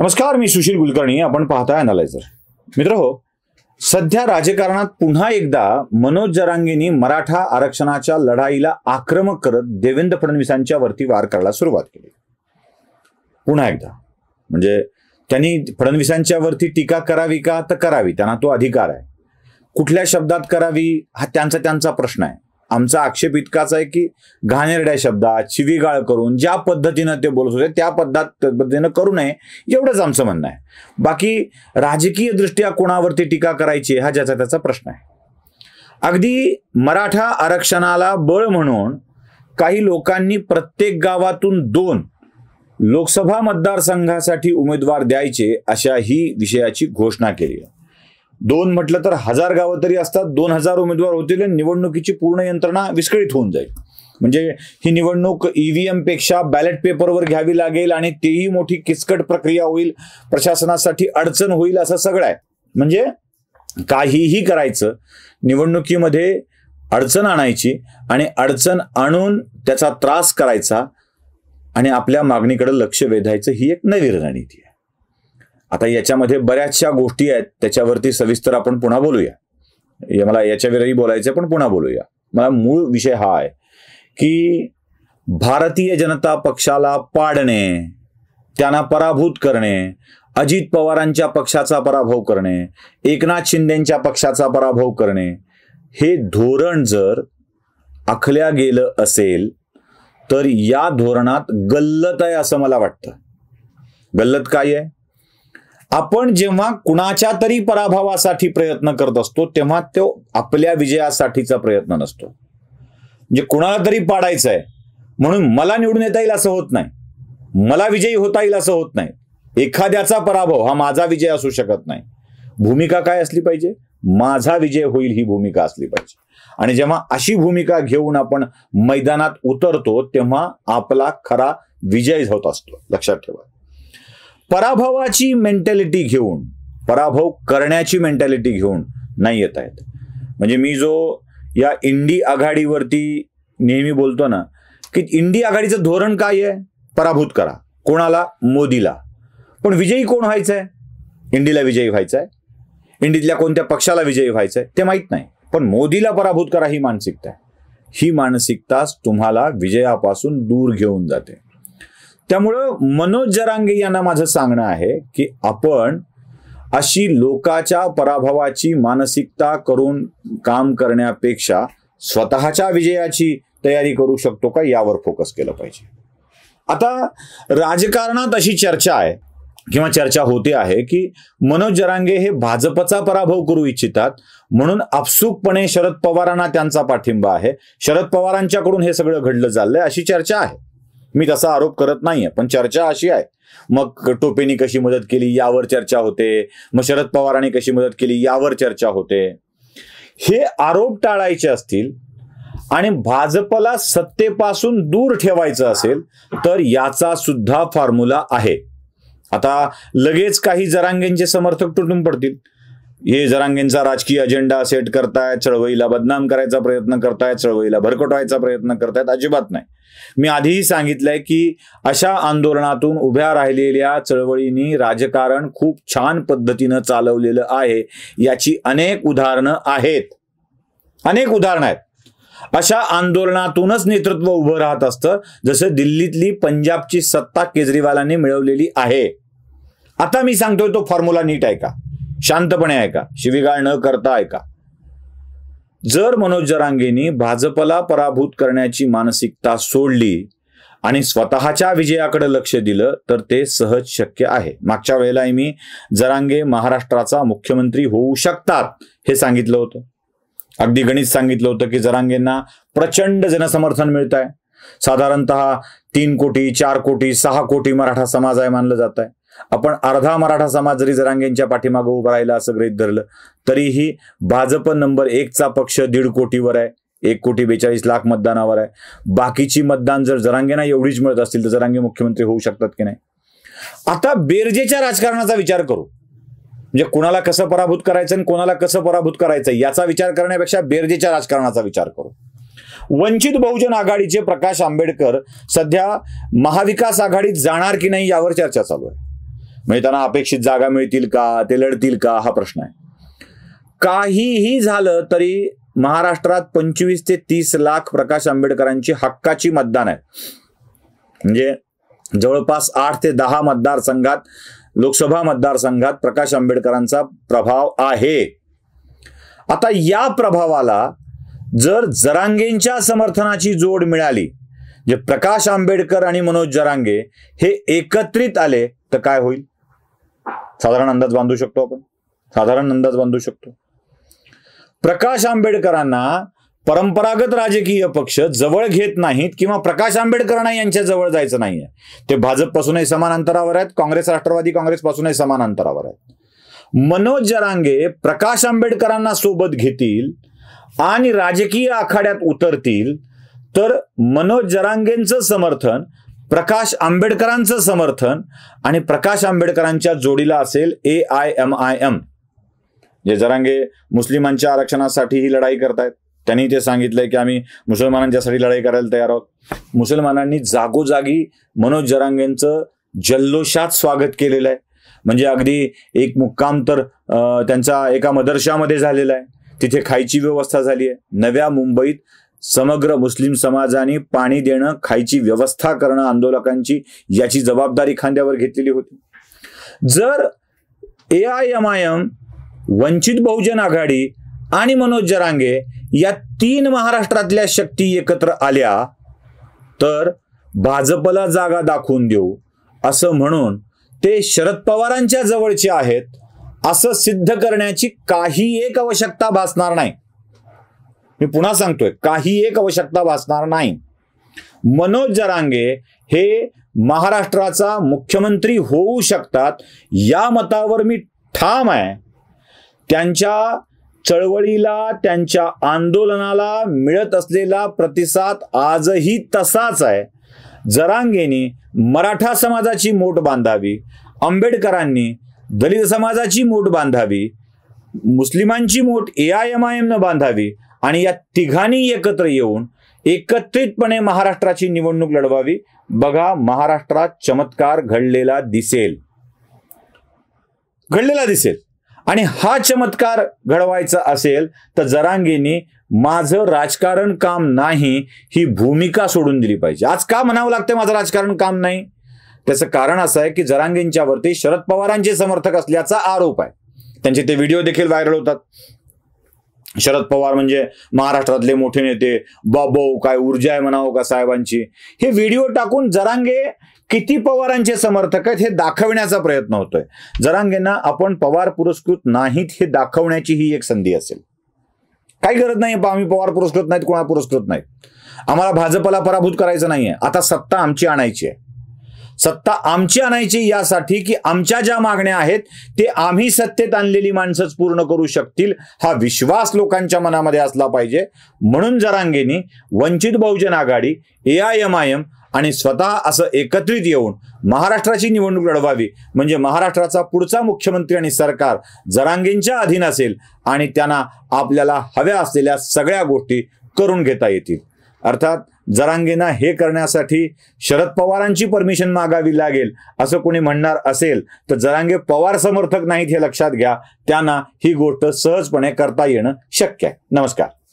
नमस्कार, मी सुशील कुलकर्णी. आपण पाहताय अनालायझर. मित्रहो, सध्या राजकारणात पुन्हा एकदा मनोज जरांगेंनी मराठा आरक्षणाच्या लढाईला आक्रमक करत देवेंद्र फडणवीसांच्या वरती वार करायला सुरुवात केली. पुन्हा एकदा म्हणजे त्यांनी फडणवीसांच्या वरती टीका करावी का तर करावी, त्यांना तो अधिकार आहे. कुठल्या शब्दात करावी हा त्यांचा प्रश्न आहे. आमचा आक्षेप इतकाच आहे की घाणेरड्या शब्दात शिवीगाळ करून ज्या पद्धतीनं ते बोलत होते त्या पद्धतीनं करू नये, एवढंच आमचं म्हणणं आहे. बाकी राजकीय दृष्ट्या कोणावरती टीका करायची हा ज्याचा त्याचा प्रश्न आहे. अगदी मराठा आरक्षणाला बळ म्हणून काही लोकांनी प्रत्येक गावातून 2 लोकसभा मतदारसंघासाठी उमेदवार द्यायचे अशा ही विषयाची घोषणा केली आहे. 2 म्हटलं तर 1000 गावं तरी असतात. 2000 उमेदवार होतील आणि निवडणुकीची पूर्ण यंत्रणा विस्कळीत होऊन जाईल. म्हणजे ही निवडणूक ईव्हीएम पेक्षा बॅलेट पेपरवर घ्यावी लागेल आणि तेही मोठी किचकट प्रक्रिया होईल, प्रशासनासाठी अडचण होईल, असं सगळं आहे. म्हणजे काहीही करायचं, निवडणुकीमध्ये अडचण आणायची आणि अडचण आणून त्याचा त्रास करायचा आणि आपल्या मागणीकडे लक्ष वेधायचं, ही एक नवी रणनीती आहे. आता याच्यामध्ये बऱ्याचशा गोष्टी आहेत, त्याच्यावरती सविस्तर आपण पुन्हा बोलूया. मला याच्यावरही बोलायचं पण पुन्हा बोलूया. मला मूळ विषय हा आहे की भारतीय जनता पक्षाला पाडणे, त्यांना पराभूत करणे, अजित पवारांच्या पक्षाचा पराभव करणे, एकनाथ शिंदेच्या पक्षाचा पराभव करणे, हे धोरण जर आखल्या गेलं असेल तर या धोरणात गल्लत आहे असं मला वाटतं. गल्लत काय आहे? आपण जेव्हा कुणाच्या तरी पराभवासाठी प्रयत्न करत असतो तेव्हा तो आपल्या विजयासाठीचा प्रयत्न नसतो. म्हणजे कुणाला तरी पाडायचं आहे म्हणून मला निवडून येता येईल असं होत नाही, मला विजयी होता येईल असं होत नाही. एखाद्याचा पराभव हा माझा विजय असू शकत नाही. भूमिका काय असली पाहिजे? माझा विजय होईल ही भूमिका असली पाहिजे. आणि जेव्हा अशी भूमिका घेऊन आपण मैदानात उतरतो तेव्हा आपला खरा विजय होत असतो. लक्षात ठेवा. पराभवाची मेंटॅलिटी घेऊन, पराभव करण्याची मेंटॅलिटी घेऊन नाही येत आहेत. म्हणजे मी जो या इंडी आघाडीवरती नेहमी बोलतो ना की इंडी आघाडीचं धोरण काय आहे? पराभूत करा. कोणाला? मोदीला. पण विजयी कोण व्हायचं आहे? इंडीला विजयी व्हायचं आहे. इंडीतल्या कोणत्या पक्षाला विजयी व्हायचं आहे ते माहीत नाही, पण मोदीला पराभूत करा ही मानसिकता आहे. ही मानसिकताच तुम्हाला विजयापासून दूर घेऊन जाते. त्यामुळं मनोज जरांगे यांना माझं सांगणं आहे की आपण अशी लोकांच्या पराभवाची मानसिकता करून काम करण्यापेक्षा स्वतःच्या विजयाची तयारी करू शकतो का यावर फोकस केलं पाहिजे. आता राजकारणात अशी चर्चा आहे किंवा चर्चा होते आहे की मनोज जरांगे हे भाजपचा पराभव करू इच्छितात म्हणून आपसुकपणे शरद पवारांना त्यांचा पाठिंबा आहे, शरद पवारांच्याकडून हे सगळं घडलं चाललंय अशी चर्चा आहे. मी तसा आरोप करत नाहीये, पण चर्चा अशी आहे. मग टोपेंनी कशी मदत केली यावर चर्चा होते, मग शरद पवारांनी कशी मदत केली यावर चर्चा होते. हे आरोप टाळायचे असतील आणि भाजपला सत्तेपासून दूर ठेवायचं असेल तर याचा सुद्धा फॉर्म्युला आहे. आता लगेच काही जरांगेंचे समर्थक तुटून पडतील. हे जरांगेंचा राजकीय अजेंडा सेट करतायत, चळवळीला बदनाम करायचा प्रयत्न करतायत, चळवळीला भरकटवायचा प्रयत्न करतायत. अजिबात नाही. मी आधीही सांगितलंय की अशा आंदोलनातून उभ्या राहिलेल्या चळवळींनी राजकारण खूप छान पद्धतीनं चालवलेलं आहे. याची अनेक उदाहरणं आहेत. अशा आंदोलनातूनच नेतृत्व उभं राहत असतं, जसं दिल्लीतली पंजाबची सत्ता केजरीवालांनी मिळवलेली आहे. आता मी सांगतोय तो फॉर्म्युला नीट आहे का? शांतपणे आहे का? शिवीगाळ न करता आहे का? जर मनोज जरांगेंनी भाजपला पराभूत करण्याची मानसिकता सोडली आणि स्वतःच्या विजयाकडे लक्ष दिलं तर ते सहज शक्य आहे. मागच्या वेळेलाही मी जरांगे महाराष्ट्राचा मुख्यमंत्री होऊ शकतात हे सांगितलं होतं. अगदी गणित सांगितलं होतं की जरांगेंना प्रचंड जनसमर्थन मिळत आहे. साधारणतः 3 कोटी 4 कोटी 6 कोटी मराठा समाज आहे मानलं जात आहे. आपण अर्धा मराठा समाज जरी जरांगेंच्या पाठीमागे उभं राहिला असं गृहीत धरलं तरीही भाजप नंबर 1 चा पक्ष 1.5 कोटीवर आहे, 1,42,00,000 मतदानावर आहे. बाकीची मतदान जर जरांगेंना एवढीच मिळत असतील तर जरांगे मुख्यमंत्री होऊ शकतात की नाही? आता बेरजेच्या राजकारणाचा विचार करू. म्हणजे कोणाला कसं पराभूत करायचं आणि कोणाला कसं पराभूत करायचं याचा विचार करण्यापेक्षा बेरजेच्या राजकारणाचा विचार करू. वंचित बहुजन आघाडीचे प्रकाश आंबेडकर सध्या महाविकास आघाडीत जाणार की नाही यावर चर्चा चालू आहे. म्हणजे त्यांना अपेक्षित जागा मिळतील का, ते लढतील का, हा प्रश्न आहे. काहीही झालं तरी महाराष्ट्रात 25 ते 30 लाख प्रकाश आंबेडकरांची हक्काची मतदान आहे. म्हणजे जवळपास 8 ते 10 मतदारसंघात, लोकसभा मतदारसंघात प्रकाश आंबेडकरांचा प्रभाव आहे. आता या प्रभावाला जर जरांगेंच्या समर्थनाची जोड मिळाली, जे प्रकाश आंबेडकर आणि मनोज जरांगे हे एकत्रित आले, तर काय होईल? साधारण अंदाज बांधू शकतो आपण, साधारण अंदाज बांधू शकतो. प्रकाश आंबेडकरांना परंपरागत राजकीय पक्ष जवळ घेत नाहीत किंवा प्रकाश आंबेडकरांना यांच्या जवळ जायचं नाहीये. ते भाजपपासूनही समान अंतरावर आहेत, काँग्रेस, राष्ट्रवादी काँग्रेसपासूनही समान अंतरावर आहेत. मनोज जरांगे प्रकाश आंबेडकरांना सोबत घेतील आणि राजकीय आखाड्यात उतरतील, तर मनोज जरांगेंचं समर्थन, प्रकाश आंबेडकरांचं समर्थन आणि प्रकाश आंबेडकरांच्या जोडीला असेल AIMIM. जे जरांगे मुस्लिमांच्या आरक्षणासाठी ही लढाई करतायत, त्यांनी ते सांगितलंय की आम्ही मुसलमानांच्यासाठी लढाई करायला तयार आहोत. मुसलमानांनी जागोजागी मनोज जरांगेंचं जल्लोषात स्वागत केलेलं आहे. म्हणजे अगदी एक मुक्काम तर त्यांचा एका मदरशामध्ये झालेला आहे, तिथे खायची व्यवस्था झाली आहे. नव्या मुंबईत समग्र मुस्लिम समाजाने पाणी देणं, खायची व्यवस्था करणं आंदोलकांची, याची जबाबदारी खांद्यावर घेतलेली होती. जर AIMIM, वंचित बहुजन आघाडी आणि मनोज जरांगे या 3 महाराष्ट्रातल्या शक्ती एकत्र आल्या, तर भाजपला जागा दाखवून देऊ असं म्हणून ते शरद पवारांच्या जवळचे आहेत असं सिद्ध करण्याची काही एक आवश्यकता भासणार नाही. मी पुन्हा सांगतोय, काही एक आवश्यकता भासणार नाही. मनोज जरांगे हे महाराष्ट्राचा मुख्यमंत्री होऊ शकतात, या मतावर मी ठाम आहे. त्यांच्या चळवळीला, त्यांच्या आंदोलनाला मिळत असलेला प्रतिसाद आजही तसाच आहे. जरांगेंनी मराठा समाजाची मोठ बांधावी, आंबेडकरांनी दलित समाजाची मोठ बांधावी, मुस्लिमांची मोठ AIMIM न बांधावी आणि या तिघांनी एकत्र येऊन एकत्रितपणे महाराष्ट्राची निवडणूक लढवावी. बघा, महाराष्ट्रात चमत्कार घडलेला दिसेल. आणि हा चमत्कार घडवायचा असेल तर जरांगेंनी माझं राजकारण काम नाही ही भूमिका सोडून दिली पाहिजे. आज का म्हणावं लागतं माझं राजकारण काम नाही? त्याचं कारण असं आहे की जरांगेंच्यावरती शरद पवारांचे समर्थक असल्याचा आरोप आहे. त्यांचे ते व्हिडिओ देखील व्हायरल होतात. शरद पवार म्हणजे महाराष्ट्रातले मोठे नेते, बाबो काय ऊर्जा आहे म्हणावं का साहेबांची, हे व्हिडिओ टाकून जरांगे किती पवारांचे समर्थक आहेत हे दाखवण्याचा प्रयत्न होतोय. जरांगेंना आपण पवार पुरस्कृत नाहीत हे दाखवण्याची ही एक संधी असेल. काही गरज नाही, आम्ही पवार पुरस्कृत नाहीत, कोणा पुरस्कृत नाहीत, आम्हाला भाजपला पराभूत करायचं नाहीये. आता सत्ता आमची आणायची आहे. सत्ता आमची आणायची यासाठी की आमच्या ज्या मागण्या आहेत ते आम्ही सत्तेत आणलेली माणसंच पूर्ण करू शकतील, हा विश्वास लोकांच्या मनामध्ये असला पाहिजे. म्हणून जरांगेंनी वंचित बहुजन आघाडी, AIMIM आणि स्वतः असं एकत्रित येऊन महाराष्ट्राची निवडणूक लढवावी. म्हणजे महाराष्ट्राचा पुढचा मुख्यमंत्री आणि सरकार जरांगेंच्या अधीन असेल आणि त्यांना आपल्याला हव्या असलेल्या सगळ्या गोष्टी करून घेता येतील. अर्थात जरांगेंना हे करण्यासाठी शरद पवारांची परमिशन मागावी लागेल असं कोणी म्हणणार असेल तर जरांगे पवार समर्थक नाहीत हे लक्षात घ्या. त्यांना ही गोष्ट सहजपणे करता येणं शक्य आहे. नमस्कार.